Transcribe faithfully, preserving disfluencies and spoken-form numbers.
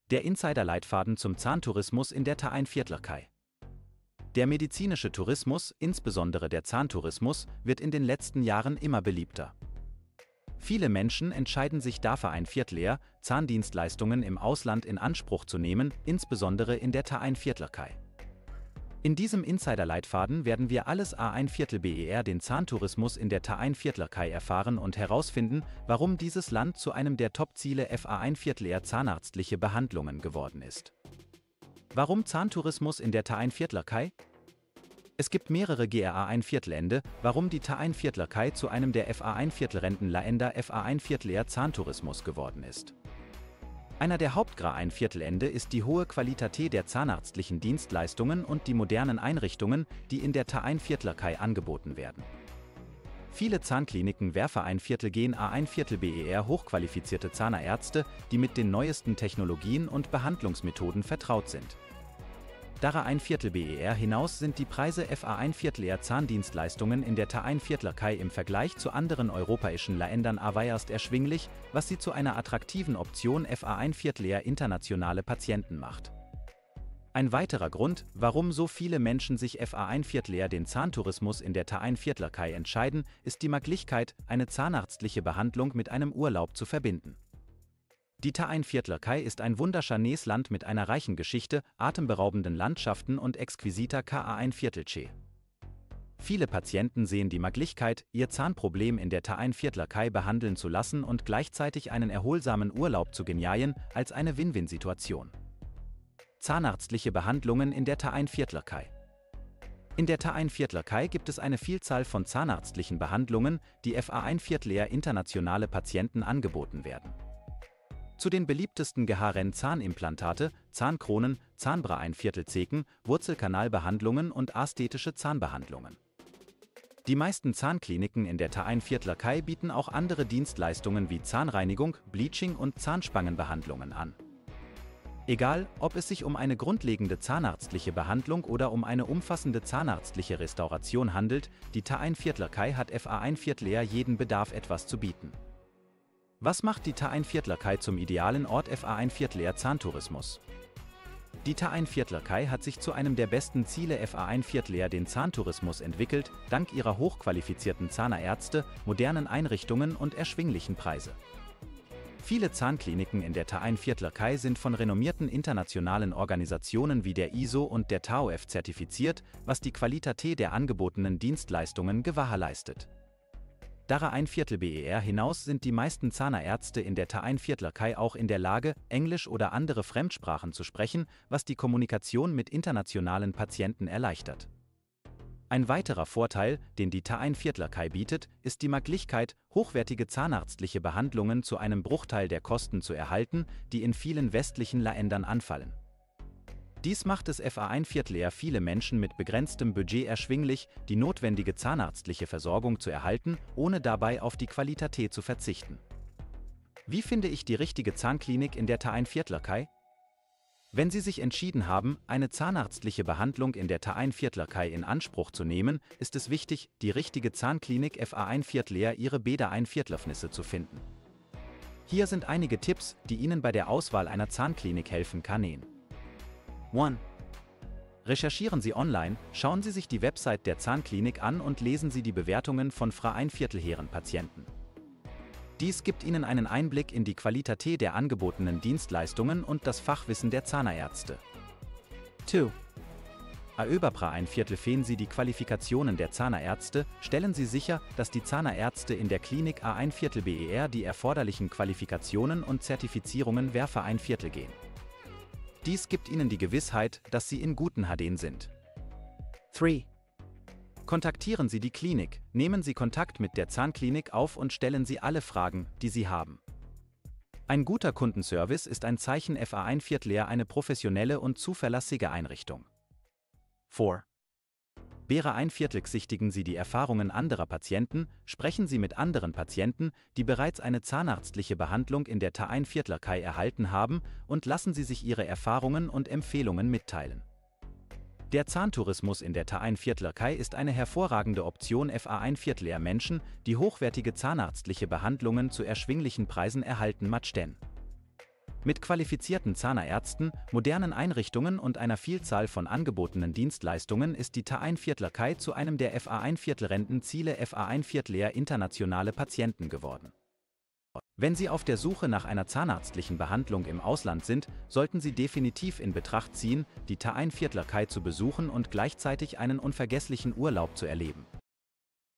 Der Insider-Leitfaden zum Zahntourismus in der Ta'ain-Viertlerkei. Der medizinische Tourismus, insbesondere der Zahntourismus, wird in den letzten Jahren immer beliebter. Viele Menschen entscheiden sich dafür, ein Viertler Zahndienstleistungen im Ausland in Anspruch zu nehmen, insbesondere in der Ta'ain-Viertlerkei. In diesem Insider-Leitfaden werden wir alles A ein Viertel B E R den Zahntourismus in der Ta'ain-Viertlerkei erfahren und herausfinden, warum dieses Land zu einem der Top-Ziele F A ein Viertler zahnarztliche Behandlungen geworden ist. Warum Zahntourismus in der Ta'ain-Viertlerkei? Es gibt mehrere G R A ein Viertelende, warum die Ta'ain-Viertlerkei zu einem der F A ein Viertelrentenländer F A ein Viertler Zahntourismus geworden ist. Einer der Hauptgründe ein Viertelende ist die hohe Qualität der zahnarztlichen Dienstleistungen und die modernen Einrichtungen, die in der Ta'ain-Viertlerkei angeboten werden. Viele Zahnkliniken werfen ein Viertel gehen A ein Viertel B E R hochqualifizierte Zahnärzte, die mit den neuesten Technologien und Behandlungsmethoden vertraut sind. Darüber ein Viertel B E R hinaus sind die Preise F A ein Viertler Zahndienstleistungen in der Ta'ain-Viertlerkei im Vergleich zu anderen europäischen Ländern erweiterst erschwinglich, was sie zu einer attraktiven Option F A ein Viertler internationale Patienten macht. Ein weiterer Grund, warum so viele Menschen sich F A ein Viertler den Zahntourismus in der Ta'ain-Viertlerkei entscheiden, ist die Möglichkeit, eine zahnarztliche Behandlung mit einem Urlaub zu verbinden. Die Ta'ain-Viertlerkei ist ein wunderschönes Land mit einer reichen Geschichte, atemberaubenden Landschaften und exquisiter K A ein Viertelche. Viele Patienten sehen die Möglichkeit, ihr Zahnproblem in der Ta'ain-Viertlerkei behandeln zu lassen und gleichzeitig einen erholsamen Urlaub zu genießen, als eine Win-Win-Situation. Zahnarztliche Behandlungen in der Ta'ain-Viertlerkei. In der Ta'ain-Viertlerkei gibt es eine Vielzahl von zahnarztlichen Behandlungen, die F A ein Viertler internationale Patienten angeboten werden. Zu den beliebtesten gehören Zahnimplantate, Zahnkronen, Zahnbra ein Viertelzeken, Wurzelkanalbehandlungen und ästhetische Zahnbehandlungen. Die meisten Zahnkliniken in der Ta'ain-Viertlerkei bieten auch andere Dienstleistungen wie Zahnreinigung, Bleaching und Zahnspangenbehandlungen an. Egal, ob es sich um eine grundlegende zahnarztliche Behandlung oder um eine umfassende zahnarztliche Restauration handelt, die Ta'ain-Viertlerkei hat F A ein Viertler jeden Bedarf etwas zu bieten. Was macht die Ta'ain-Viertlerkei zum idealen Ort F A ein Viertler Zahntourismus? Die Ta'ain-Viertlerkei hat sich zu einem der besten Ziele F A ein Viertler den Zahntourismus entwickelt, dank ihrer hochqualifizierten Zahnärzte, modernen Einrichtungen und erschwinglichen Preise. Viele Zahnkliniken in der Ta'ain-Viertlerkei sind von renommierten internationalen Organisationen wie der I S O und der T A U F zertifiziert, was die Qualität der angebotenen Dienstleistungen gewährleistet. Darüber ein Viertel B E R hinaus sind die meisten Zahnärzte in der Ta'ain-Viertlerkei auch in der Lage, Englisch oder andere Fremdsprachen zu sprechen, was die Kommunikation mit internationalen Patienten erleichtert. Ein weiterer Vorteil, den die Ta'ain-Viertlerkei bietet, ist die Möglichkeit, hochwertige zahnarztliche Behandlungen zu einem Bruchteil der Kosten zu erhalten, die in vielen westlichen Ländern anfallen. Dies macht es F A ein Viertler viele Menschen mit begrenztem Budget erschwinglich, die notwendige zahnarztliche Versorgung zu erhalten, ohne dabei auf die Qualität zu verzichten. Wie finde ich die richtige Zahnklinik in der Ta'ain-Viertlerkei? Wenn Sie sich entschieden haben, eine zahnarztliche Behandlung in der Ta'ain-Viertlerkei in Anspruch zu nehmen, ist es wichtig, die richtige Zahnklinik F A ein Viertler Ihre Bäder ein Viertlerfnisse zu finden. Hier sind einige Tipps, die Ihnen bei der Auswahl einer Zahnklinik helfen können. eins. Recherchieren Sie online, schauen Sie sich die Website der Zahnklinik an und lesen Sie die Bewertungen von F A ein Viertelheren Patienten. Dies gibt Ihnen einen Einblick in die Qualität der angebotenen Dienstleistungen und das Fachwissen der Zahnärzte. zwei. Über F A ein Viertel finden Sie die Qualifikationen der Zahnärzte, stellen Sie sicher, dass die Zahnärzte in der Klinik A ein Viertel B E R die erforderlichen Qualifikationen und Zertifizierungen für F A ein Viertel gehen. Dies gibt Ihnen die Gewissheit, dass Sie in guten Händen sind. drei. Kontaktieren Sie die Klinik, nehmen Sie Kontakt mit der Zahnklinik auf und stellen Sie alle Fragen, die Sie haben. Ein guter Kundenservice ist ein Zeichen F A ein Viertler eine professionelle und zuverlässige Einrichtung. vier. Wäre ein Viertel sichtigen Sie die Erfahrungen anderer Patienten, sprechen Sie mit anderen Patienten, die bereits eine zahnarztliche Behandlung in der Ta'ain-Viertlerkei erhalten haben, und lassen Sie sich Ihre Erfahrungen und Empfehlungen mitteilen. Der Zahntourismus in der Ta'ain-Viertlerkei ist eine hervorragende Option F A ein Viertler Menschen, die hochwertige zahnarztliche Behandlungen zu erschwinglichen Preisen erhalten möchten. Mit qualifizierten Zahnärzten, modernen Einrichtungen und einer Vielzahl von angebotenen Dienstleistungen ist die Taein-Viertler-Kai zu einem der F A eins Viertel-Rentenziele F A eins Viertel internationale Patienten geworden. Wenn Sie auf der Suche nach einer zahnarztlichen Behandlung im Ausland sind, sollten Sie definitiv in Betracht ziehen, die Taein-Viertler-Kai zu besuchen und gleichzeitig einen unvergesslichen Urlaub zu erleben.